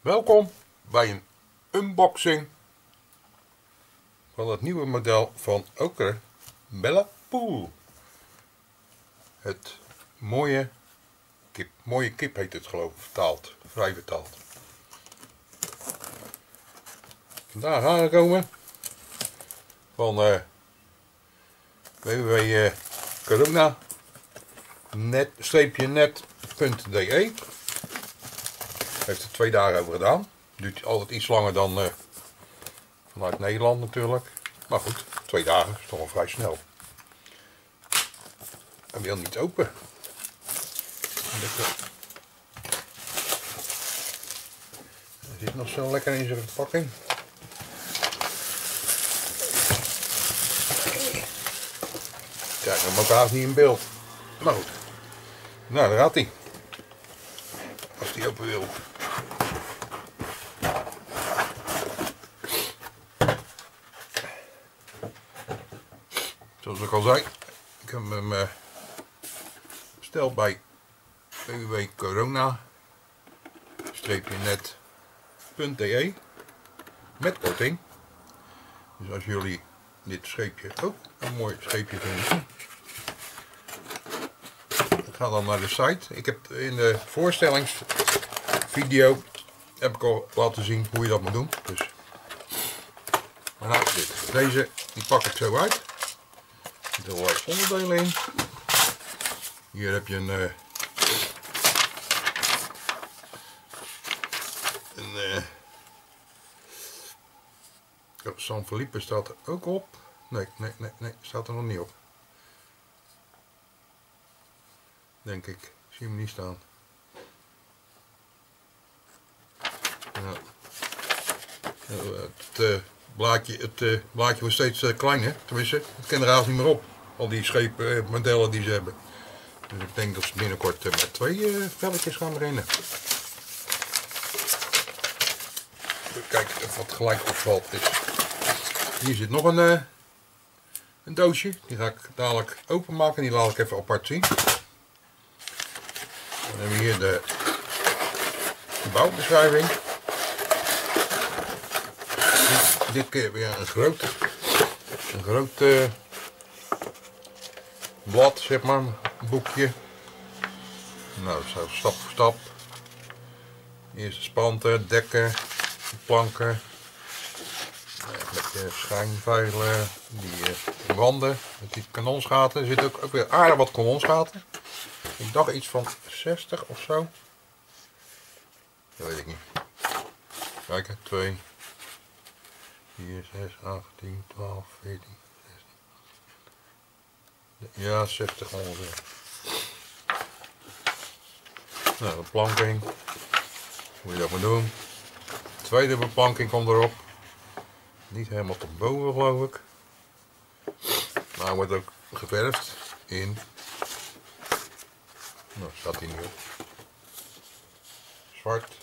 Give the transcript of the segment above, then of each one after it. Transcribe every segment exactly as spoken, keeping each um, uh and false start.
Welkom bij een unboxing van het nieuwe model van Oker Bella Pool. Het mooie kip, mooie kip heet het geloof ik, vertaald, vrij vertaald. Vandaag aangekomen van uh, w w w punt corona net punt d e. Heeft er twee dagen over gedaan. Duurt altijd iets langer dan uh, vanuit Nederland natuurlijk. Maar goed, twee dagen is toch al vrij snel. Hij wil niet open. Hij zit nog zo lekker in zijn verpakking. Kijk, hem ook haast niet in beeld. Maar goed. Nou, daar gaat hij. Als hij open wil. Zoals ik al zei, ik heb hem uh, besteld bij w w w punt corona net punt d e met korting. Dus als jullie dit scheepje ook een mooi scheepje vinden, ga dan naar de site. Ik heb in de voorstellingsvideo heb ik al laten zien hoe je dat moet doen. Dus, maar nou is dit. Deze die pak ik zo uit. Er zitten allerlei onderdelen in. Hier heb je een, uh, een uh, San Felipe staat er ook op. Nee, nee, nee, nee, staat er nog niet op. Denk ik. Ik zie hem niet staan. Ja. Het uh, blaadje, het uh, blaadje wordt steeds uh, kleiner. Tenminste, het kan er haast niet meer op. Al die schepen, uh, modellen die ze hebben. Dus ik denk dat ze binnenkort uh, met twee uh, velletjes gaan beginnen. Kijken of wat gelijk opvalt. Dus hier zit nog een, uh, een doosje. Die ga ik dadelijk openmaken. Die laat ik even apart zien. Dan hebben we hier de bouwbeschrijving. Dit, dit keer weer een groot, een groot uh, blad, zeg maar, een boekje. Nou, zo stap voor stap. Eerst de spanten, dekken, planken, met de schijnveilen, die uh, wanden, met die kanonsgaten. Er zitten ook, ook weer aardig wat kanonsgaten. Ik dacht iets van zestig of zo. Dat weet ik niet. Kijk, twee, vier, zes, acht, tien, twaalf, veertien, zestien. Ja, zestig ongeveer. Nou, de planking. Hoe je dat moet doen. De tweede beplanking komt erop. Niet helemaal tot boven, geloof ik. Maar wordt ook geverfd in. Nou, staat hij nu op. Zwart.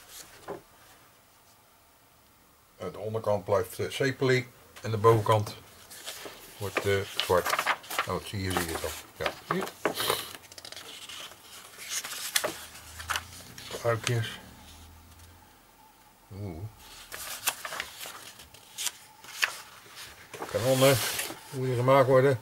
De onderkant blijft uh, sepelie en de bovenkant wordt uh, zwart. Nou, dat zie je, zie je dan. Ja, zie je? Buikjes. Oeh. Kanonnen, hoe die gemaakt worden.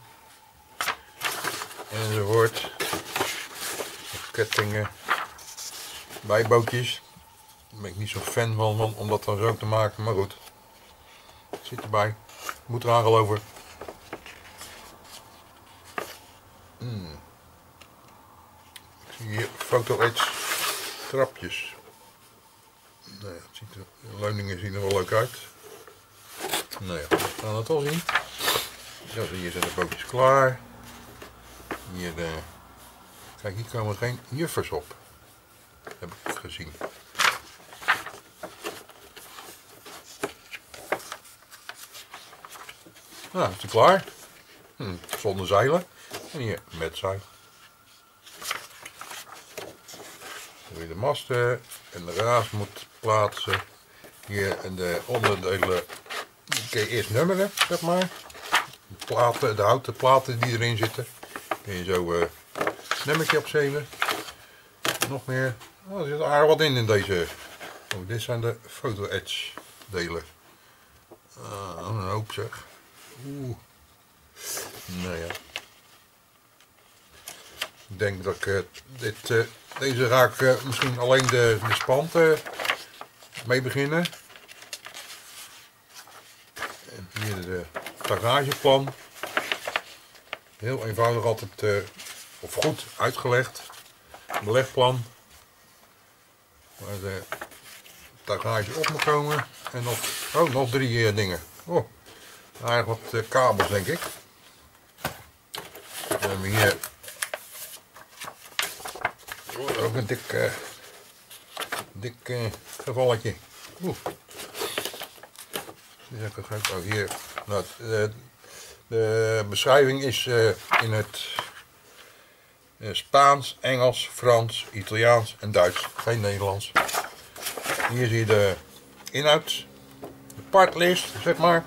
Enzovoort. Kettingen. Bijbootjes. Daar ben ik niet zo fan van, van om dat dan zo te maken, maar goed. Het zit erbij. Moet eraan geloven. Hmm. Ik zie hier Photo Edge trapjes. Nou ja, het ziet er, de leuningen zien er wel leuk uit. Nou ja, we gaan het wel zien. Zo, hier zijn de bootjes klaar. Hier de... Kijk, hier komen geen juffers op. Heb ik gezien. Nou, is hij klaar. Hm, zonder zeilen. En hier met zeil. Dan weer de masten en de raas moet plaatsen. Hier en de onderdelen. Die kun je eerst nummeren, zeg maar. De platen, de houten platen die erin zitten. Kun je zo uh, nummertje opzeven. Nog meer. Oh, er zit aardig wat in in deze Oh, dit zijn de Photo Edge delen. Ah, een hoop zeg. Oeh. Nou ja. Ik denk dat ik uh, dit, uh, deze ga ik uh, misschien alleen de, de spand uh, mee beginnen. En hier de garageplan. Heel eenvoudig altijd, uh, of goed uitgelegd. Belegplan. Waar de garage op moet komen. En nog, oh, nog drie uh, dingen. Oh, eigenlijk wat uh, kabels denk ik. We hebben hier oh, ook een dik, uh, dik uh, gevalletje. Oeh. Oh, hier. Nou, de, de beschrijving is uh, in het uh, Spaans, Engels, Frans, Italiaans en Duits. Geen Nederlands. Hier zie je de inhoud, de partlist, zeg maar.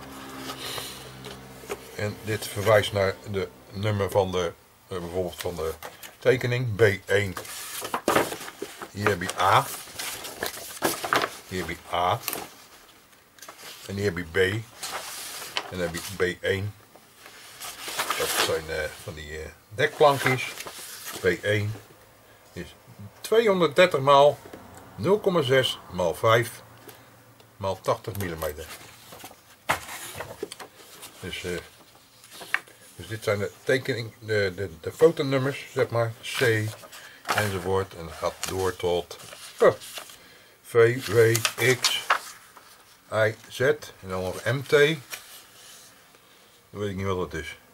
En dit verwijst naar de nummer van de, uh, bijvoorbeeld van de tekening B één. Hier heb je A. Hier heb je A. En hier heb je B. En dan heb je B één. Dat zijn uh, van die uh, dekplankjes. B één is tweehonderddertig maal nul komma zes maal vijf maal tachtig millimeter. Dus, uh, dus dit zijn de tekening, de, de, de fotonummers, zeg maar. C enzovoort. En dat gaat door tot uh, V, W, X, I, Z. En dan nog M T. Dan weet ik niet wat dat is.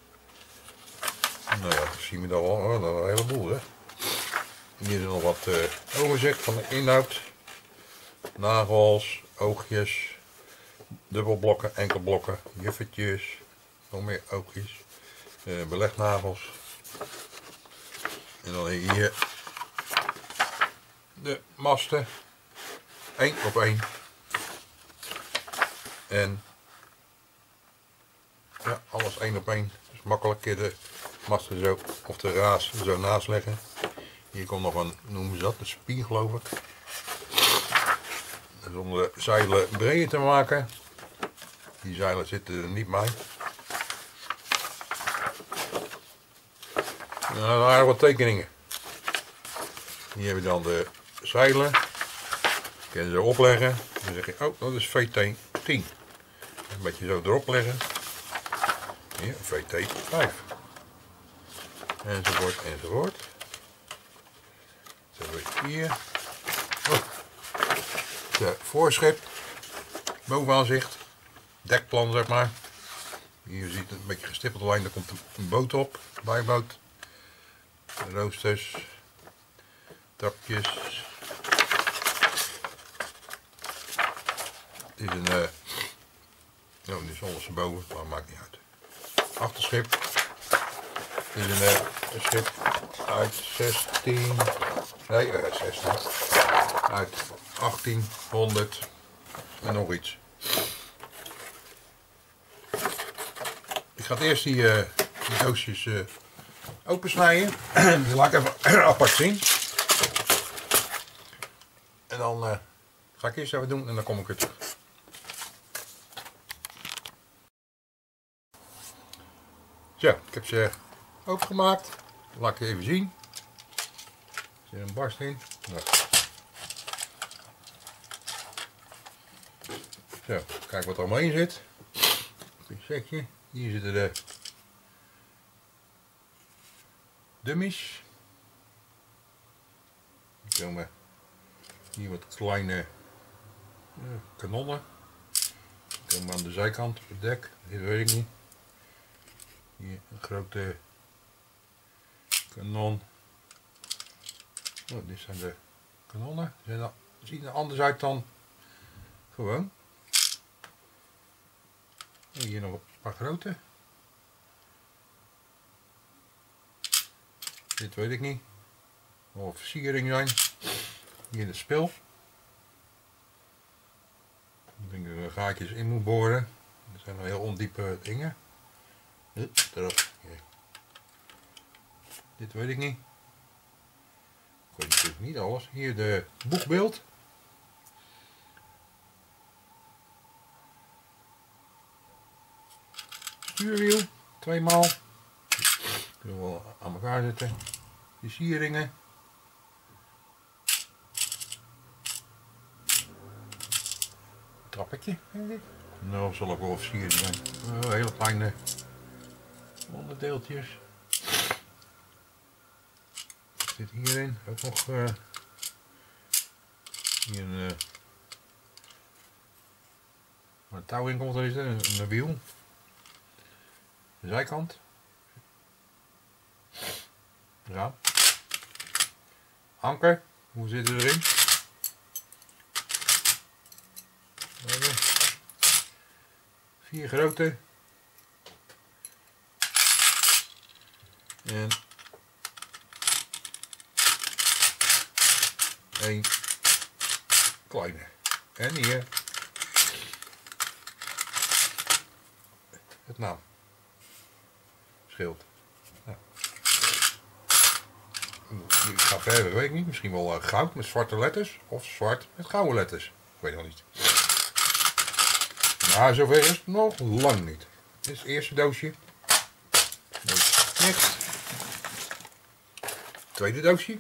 Nou ja, dat zien we dan wel. Oh, dat is een heleboel, hè. Hier is nog wat uh, overzicht van de inhoud. Nagels, oogjes, dubbelblokken, enkelblokken, juffertjes, nog meer oogjes, uh, belegnagels. En dan hier de masten, één op één. En ja, alles één op één. Dus makkelijk de masten zo, of de raas zo naast leggen. Hier komt nog een, noemen ze dat, een spier geloof ik. Dus om de zeilen breder te maken. Die zeilen zitten er niet bij. Nou, dan waren wat tekeningen. Hier heb je dan de zeilen. Kun je ze opleggen. Dan zeg je, oh, dat is V T tien. Een beetje zo erop leggen. Hier, V T vijf. Enzovoort, enzovoort. Zo heb je hier. Oh. De voorschip. Bovenaanzicht. Dekplan, zeg maar. Hier ziet het een beetje gestippelde lijn. Daar komt een boot op. Bijboot. Roosters. Tapjes. Dit is een... Uh, oh, dit is ondersteboven, maar maakt niet uit. Achterschip. Dit is een, uh, een schip uit zestien... Nee, uh, zestien. Uit achttienhonderd en nog iets. Ik ga het eerst die, uh, die doosjes uh, opensnijden. Die laat ik even apart zien. En dan uh, ga ik eerst even doen en dan kom ik weer terug. Zo, ik heb ze opengemaakt. Laat ik even zien. Er zit een barst in. Nou. Zo, kijk wat er allemaal in zit. Pincetje. Hier zitten de dummies. Er komen hier wat kleine uh, kanonnen. Die komen aan de zijkant op het dek. Dit weet ik niet. Hier een grote kanon. Oh, dit zijn de kanonnen. Ze zien er anders uit dan gewoon. En hier nog een paar grote. Dit weet ik niet. Of versiering zijn. Hier de spil. Ik denk dat er gaatjes in moet boren. Dat zijn nog heel ondiepe dingen. Erop. Dit weet ik niet. Ik weet natuurlijk niet alles. Hier de boekbeeld. stuurwiel, tweemaal. Kunnen we wel aan elkaar zetten. De sieringen. Trappetje, denk ik. Nou, zal ook wel versiering zijn. Uh, hele kleine onderdeeltjes. Zit hierin ook nog uh, hier een, uh, waar een touw in komt, er is er een, een wiel. De zijkant. Ja. Anker, hoe zit het erin? Vier grote. En één kleine. En hier het naam. Schild. Nou. Ik ga verder, weet ik niet. Misschien wel uh, goud met zwarte letters. Of zwart met gouden letters. Ik weet nog niet. Nou, zover is het nog lang niet. Dit is het eerste doosje. Next. Tweede doosje.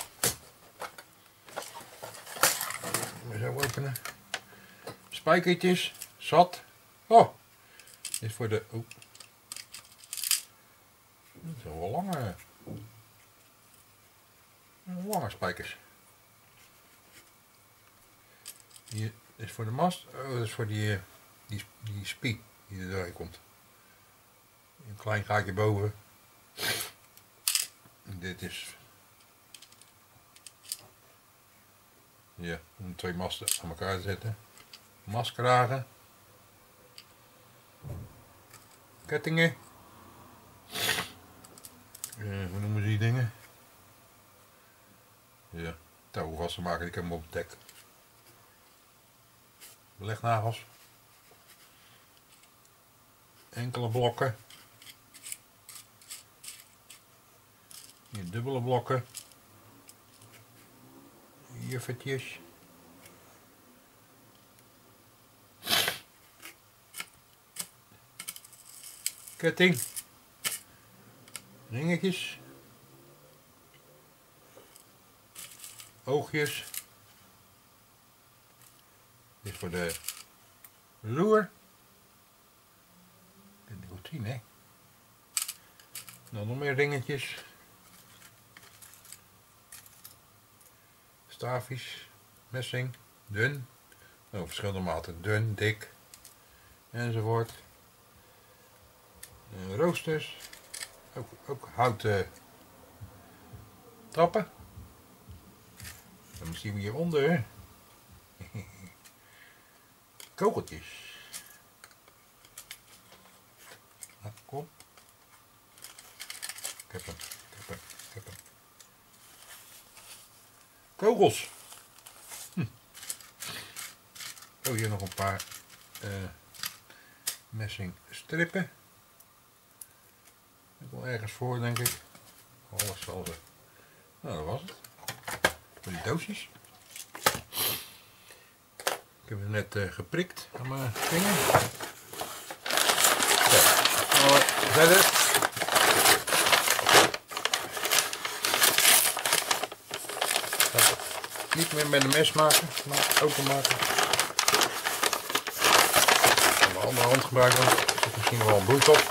We zo openen. Spijkertjes. Zat. Oh. Dit is voor de... Oh. Dat zijn wel lange... Lange spijkers. Hier is voor de mast. Oh, dat is voor die... Die, die spie die er doorheen komt. Een klein gaatje boven. En dit is... Ja, om twee masten aan elkaar te zetten. Mastkragen. Kettingen. Uh, hoe noemen ze die dingen? Ja, touwen vast te maken, ik heb hem op het dek. Belegnagels. Enkele blokken. Hier dubbele blokken. Juffertjes. Ketting. Ringetjes. Oogjes. Dit is voor de roer. De routine. Dan nog meer ringetjes. Staafjes. Messing. Dun. Oh, verschillende maten. Dun, dik. Enzovoort. En roosters. Ook, ook houten trappen. Dan misschien we hieronder. Kogeltjes. Nou, kom. Ik heb hem, ik heb hem, ik heb hem. Kogels. Hm. Oh, hier nog een paar uh, messing strippen. Ik wel ergens voor, denk ik. Alles zal ze. Nou, dat was het. Voor die doosjes. Ik heb het net uh, geprikt aan mijn vinger. Zo, nou, verder. Niet meer met een mes maken, maar openmaken. Ik kan mijn andere hand gebruiken, er zit misschien wel een bloed op.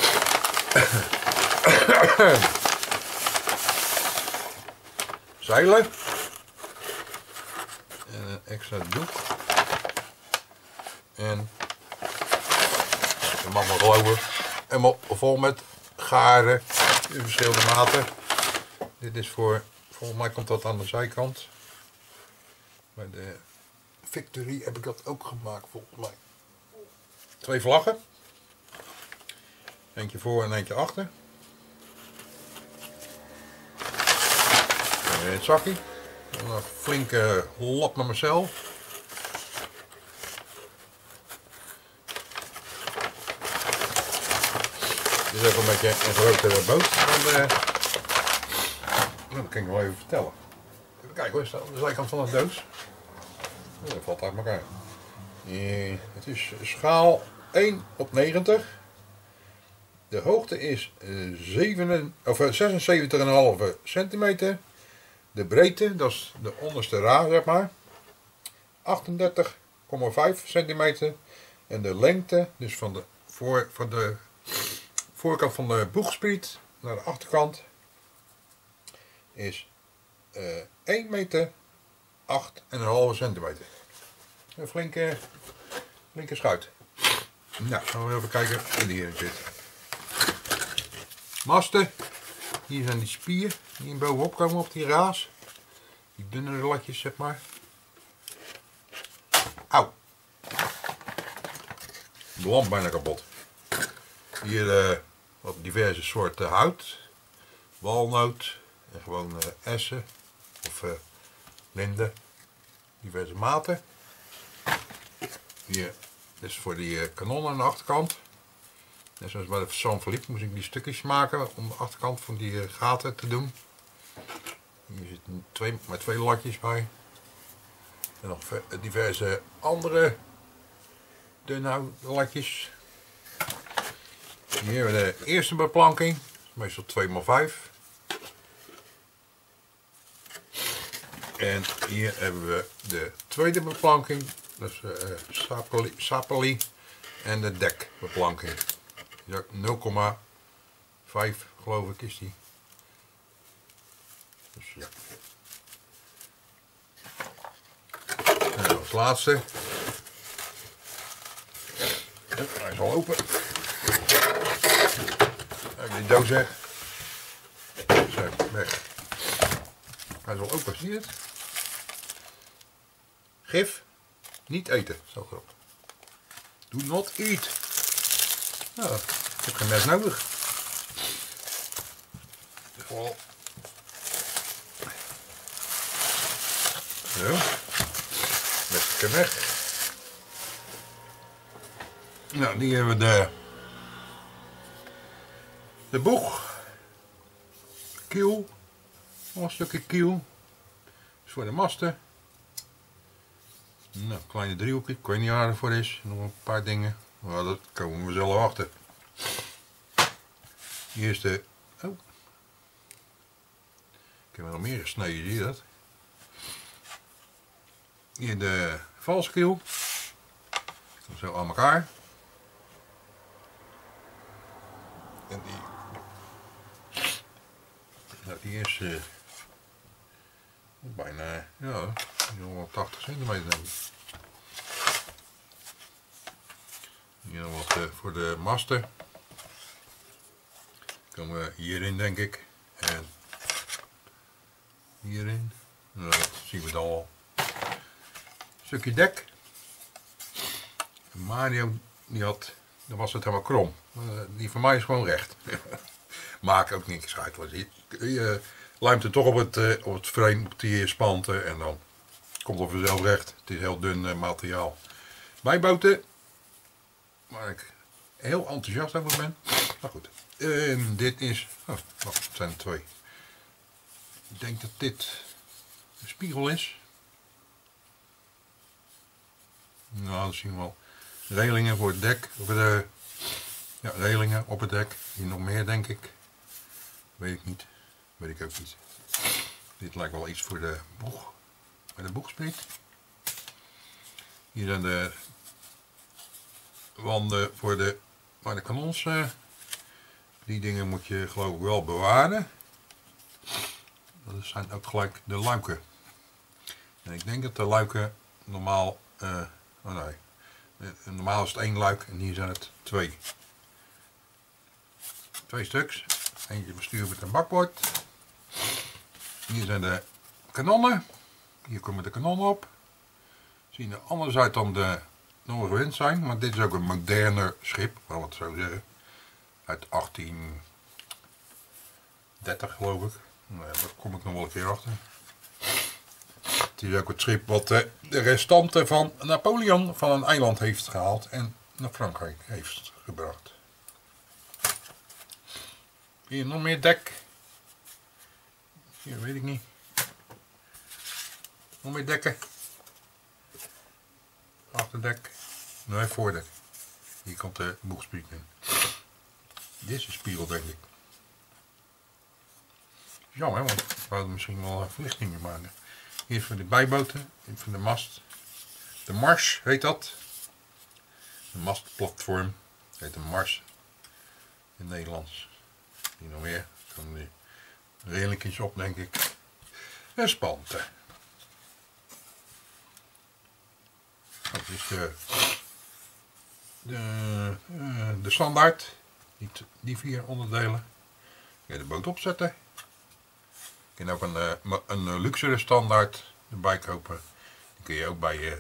Zeilen. En een extra doek. En je mag maar geloven, helemaal vol met garen in verschillende maten. Dit is voor, volgens mij komt dat aan de zijkant. Bij de Victory heb ik dat ook gemaakt volgens mij. Twee vlaggen. Eentje voor en eentje achter. En het zakje. Een flinke lap naar mezelf. Dit is even een beetje een grotere boot. Dan, uh, dat kan ik wel even vertellen. Even kijken hoor, staat aan de zijkant van de doos. Oh, dat valt uit elkaar. Uh, het is schaal één op negentig. De hoogte is uh, zeven, of, uh, zesenzeventig komma vijf centimeter. De breedte, dat is de onderste ra, zeg maar, achtendertig komma vijf centimeter. En de lengte, dus van de, voor, van de voorkant van de boegspriet naar de achterkant, is uh, één meter acht komma vijf centimeter. Een flinke, flinke schuit. Nou, gaan we even kijken hoe die hierin zit. Masten. Hier zijn die spieren die hier bovenop komen op die raas. Die dunnere latjes, zeg maar. Auw. De lamp bijna kapot. Hier uh, wat diverse soorten hout. Walnoot. En gewoon uh, essen. Of uh, linden. Diverse maten. Hier is voor die uh, kanonnen aan de achterkant. Net zoals bij de San Philippe moest ik die stukjes maken om de achterkant van die uh, gaten te doen. Hier zitten twee, maar twee latjes bij. En nog diverse andere dunne latjes. Hier hebben we de eerste beplanking, meestal twee komma vijf. En hier hebben we de tweede beplanking, dat is uh, sapeli, sapeli en de dekbeplanking. nul komma vijf geloof ik is die. Dus ja. En als laatste. Hij is al open. Even die doos weg. Zo, weg. Hij is al open, zie je het? Gif. Niet eten, zo erop. Do not eat. Nou, ik heb geen mes nodig. Gewoon. Zo. Lekker weg. Nou, die hebben we de, de boeg. Kiel. Nog een stukje kiel. Dus voor de masten. Nou, kleine driehoekje. Ik weet niet waar het voor is. Nog een paar dingen. Maar dat komen we zelf achter. Hier is de... Oh. Ik heb er nog meer gesneden, zie je dat? Hier de valskiel. Zo aan elkaar. En die... Nou, die is... Uh, bijna... Ja, wel tachtig centimeter denk ik. Hier nog wat uh, voor de masten. Komen we hierin denk ik. En hierin. Nou, dat zien we dan al. Stukje dek. Mario die had, dan was het helemaal krom. Die van mij is gewoon recht. Maakt ook niks uit. Je, je lijmt het toch op het, uh, op het frame, op die spanten en dan komt het vanzelf recht. Het is heel dun uh, materiaal. Bijbouten, waar ik heel enthousiast over ben. Maar goed, uh, dit is, oh, wacht, het zijn er twee. Ik denk dat dit een spiegel is. Nou, dat zien we wel. Relingen voor het dek, voor de, ja, relingen op het dek. Hier nog meer denk ik. Weet ik niet. Weet ik ook niet. Dit lijkt wel iets voor de boeg. Bij de boegspriet. Hier zijn de wanden voor de, waar de kanons. Uh, die dingen moet je geloof ik wel bewaren. Dat zijn ook gelijk de luiken. En ik denk dat de luiken normaal... Uh, oh nee. Normaal is het één luik en hier zijn het twee. Twee stuks. Eentje bestuur met een bakbord. Hier zijn de kanonnen. Hier komen de kanonnen op. Zien er anders uit dan de Noorderwind zijn. Maar dit is ook een moderner schip, laten we het zo zeggen. Uit achttien dertig geloof ik. Nou, daar kom ik nog wel een keer achter. Het is ook het schip wat de restanten van Napoleon van een eiland heeft gehaald en naar Frankrijk heeft gebracht. Hier nog meer dek. Hier weet ik niet. Nog meer dekken. Achterdek. Nee, voordek. Hier komt de boegspriet in. Dit is de spiegel, denk ik. Jammer, want we hadden misschien wel verlichtingen maken. Hier is voor de bijboten, hier voor de mast. De Mars heet dat. Een mastplatform. Heet een Mars in het Nederlands. Hier nog meer. Er komen die relingjes op, denk ik. En spanten. Dat is de, de, uh, de standaard. Die, die vier onderdelen. Kun je de boot opzetten. Je kan ook een, uh, een luxere standaard erbij kopen. Die kun je ook bij uh,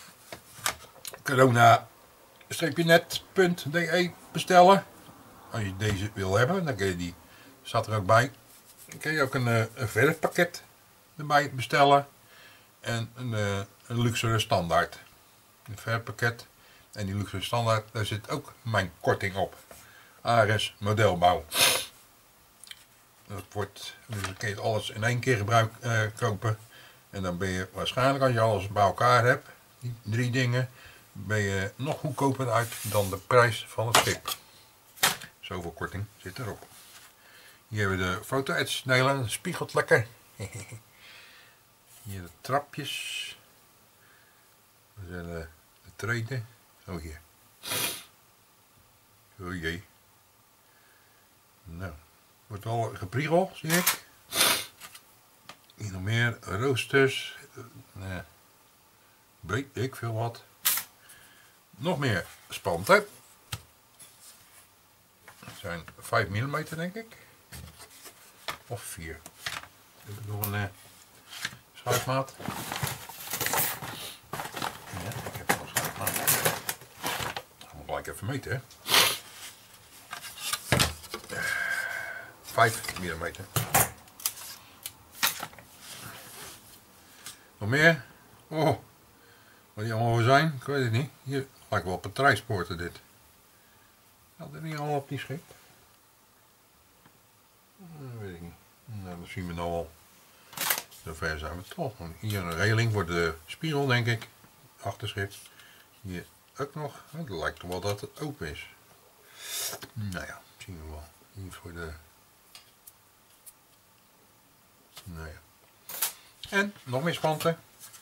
corona net punt d e bestellen. Als je deze wil hebben, dan kun je die, staat er ook bij. Dan kun je ook een, uh, een verfpakket erbij bestellen. En een, uh, een luxere standaard. Een verfpakket. En die luxere standaard, daar zit ook mijn korting op. Ares modelbouw. Dat wordt, dus dan kun je alles in één keer gebruik, uh, kopen. En dan ben je waarschijnlijk, als je alles bij elkaar hebt, die drie dingen, ben je nog goedkoper uit dan de prijs van het schip. Zoveel korting zit erop. Hier hebben we de foto-edge delen, het spiegelt lekker. Hier de trapjes. We zijn de, de treden. Zo hier. O jee. Nou, wordt wel gepriegel, zie ik. Hier nog meer roosters. Nee. Weet ik veel wat. Nog meer spanten. Dat zijn vijf millimeter, denk ik. Of vier. Heb ik nog een uh, schuifmaat. Ja, ik heb nog een schuifmaat. Dat gaan we gelijk even meten, hè. vijf millimeter. Nog meer? Oh, wat die allemaal zijn, ik weet het niet. Hier lijkt wel op een trijspoorten dit. Had er niet allemaal op die schip? Dat weet ik niet. Nou, dat zien we nou al. Zover zijn we toch. Hier een regeling voor de spiegel, denk ik. Achterschip. Hier ook nog. Het lijkt toch wel dat het open is. Nou ja, zien we wel. Hier voor de... Nou ja. En nog meer spanten.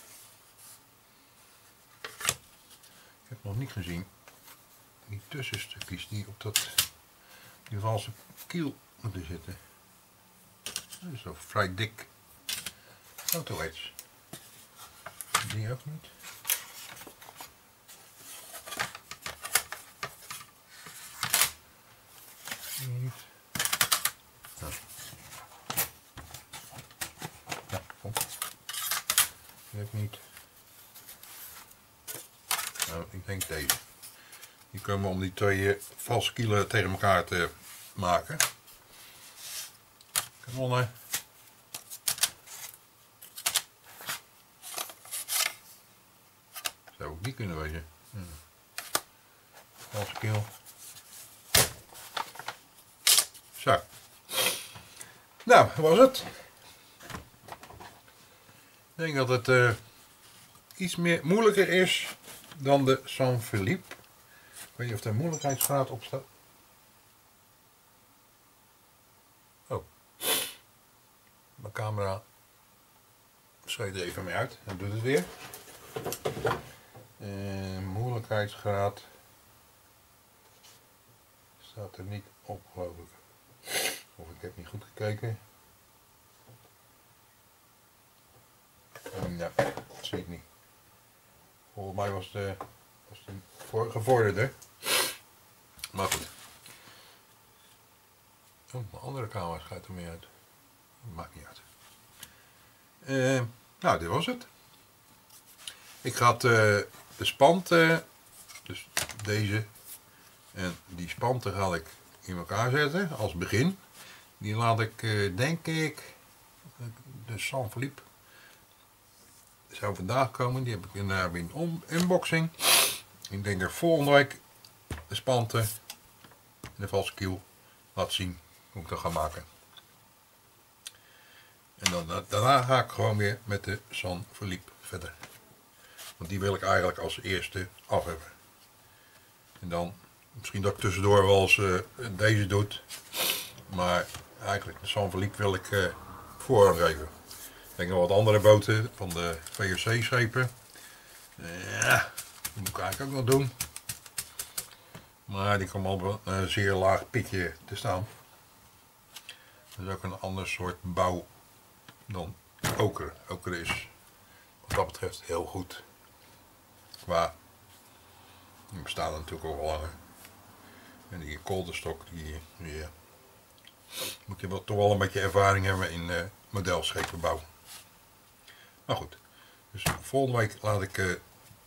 Ik heb nog niet gezien die tussenstukjes die op dat die valse kiel moeten zitten. Dat is toch vrij dik. Foto edge. Die ook niet. Die niet. Nou. Ja, kom. Die ook niet. Nou, ik denk deze. Die komen om die twee valse kielen tegen elkaar te maken. Kanonnen. Zou ook die kunnen wezen. Hmm. Valse kiel. Zo. Nou, dat was het. Ik denk dat het uh, iets meer moeilijker is dan de San Philippe. Ik weet niet of er een moeilijkheidsgraad op staat. Oh. Mijn camera schreef er even mee uit. Dan doet het weer. En moeilijkheidsgraad staat er niet op, geloof ik. Of ik heb niet goed gekeken. Ja, dat zie ik niet. Volgens mij was de, was de voor, gevorderde. Maar goed. Oh, mijn andere camera gaat er meer uit. Maakt niet uit. Uh, nou, dit was het. Ik ga het, uh, de spanten, dus deze en die spanten ga ik in elkaar zetten als begin. Die laat ik, uh, denk ik, de San Philippe zou vandaag komen. Die heb ik in de unboxing. Ik denk dat volgende week de spanten en de valse kiel laat zien hoe ik dat ga maken. En dan, daarna ga ik gewoon weer met de San Philippe verder. Want die wil ik eigenlijk als eerste af hebben. En dan Misschien dat ik tussendoor wel eens uh, deze doet. Maar eigenlijk de San Felipe wil ik uh, voorrang geven. Ik denk nog wat andere boten van de V O C-schepen. Ja, dat moet ik eigenlijk ook nog doen. Maar die komen al op een zeer laag pitje te staan. Dat is ook een ander soort bouw dan oker. Oker is wat dat betreft heel goed. Qua, die bestaan natuurlijk al langer. En die kolderstok, die, die moet je wel, toch wel een beetje ervaring hebben in uh, modelschepenbouw. Maar goed, dus volgende week laat ik uh,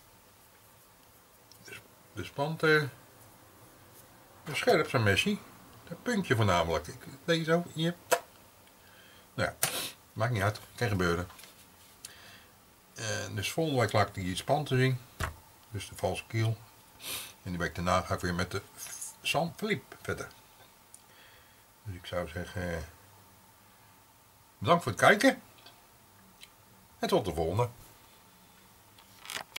de, de spanten uh, scherp zijn messie. Dat puntje voornamelijk. Ik deed zo, hier. Nou ja, maakt niet uit, kan gebeuren. Uh, dus volgende week laat ik die spanten zien. Dus de valse kiel. En die week daarna ga ik weer met de San Felipe verder. Dus ik zou zeggen, bedankt voor het kijken. En tot de volgende.